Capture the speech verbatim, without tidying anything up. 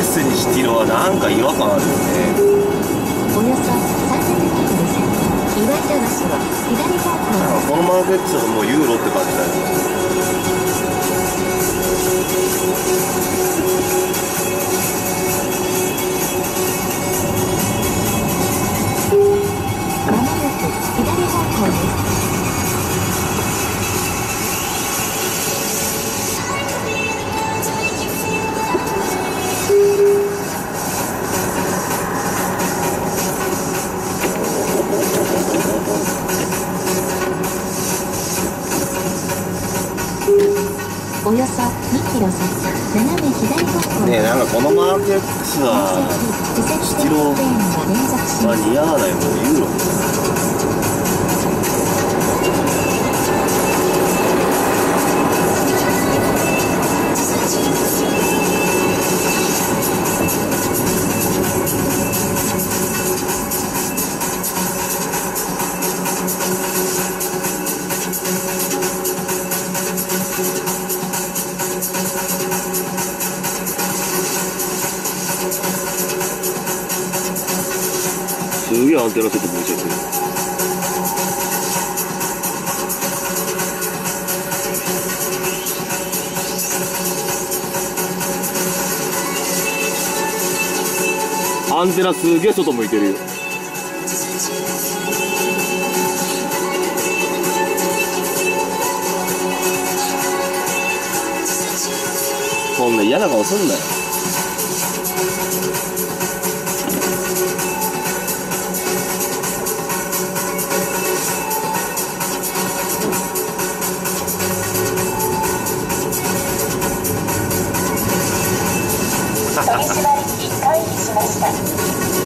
スにシティロはなんか違和感あるよね。 およそさんぜんメートル先、岩井田橋は左方向。 このマーケットはもうユーロって感じだよ。 まもなく左方向です。およそにキロ先、斜め左方向。 ねえ、なんかこのマーケットはシティロは似合わないもん、ユーロ。すげえアンテナセット向いちゃってる。アンテナすげえ外向いてるよ。そんな嫌な顔すんなよ。 取り締まり機開始しました。